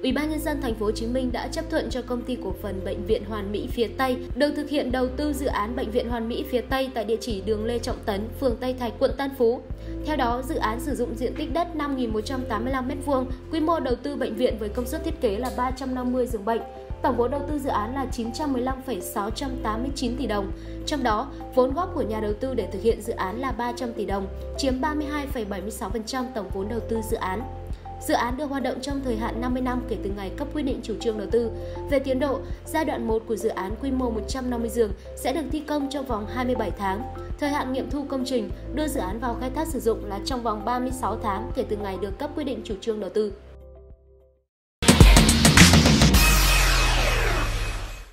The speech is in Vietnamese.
Ủy ban nhân dân thành phố Hồ Chí Minh đã chấp thuận cho công ty cổ phần Bệnh viện Hoàn Mỹ phía Tây được thực hiện đầu tư dự án Bệnh viện Hoàn Mỹ phía Tây tại địa chỉ đường Lê Trọng Tấn, phường Tây Thạch, quận Tân Phú. Theo đó, dự án sử dụng diện tích đất 5.185 m², quy mô đầu tư bệnh viện với công suất thiết kế là 350 giường bệnh. Tổng vốn đầu tư dự án là 915,689 tỷ đồng. Trong đó, vốn góp của nhà đầu tư để thực hiện dự án là 300 tỷ đồng, chiếm 32,76% tổng vốn đầu tư dự án. Dự án được hoạt động trong thời hạn 50 năm kể từ ngày cấp quyết định chủ trương đầu tư. Về tiến độ, giai đoạn 1 của dự án quy mô 150 giường sẽ được thi công trong vòng 27 tháng. Thời hạn nghiệm thu công trình đưa dự án vào khai thác sử dụng là trong vòng 36 tháng kể từ ngày được cấp quyết định chủ trương đầu tư.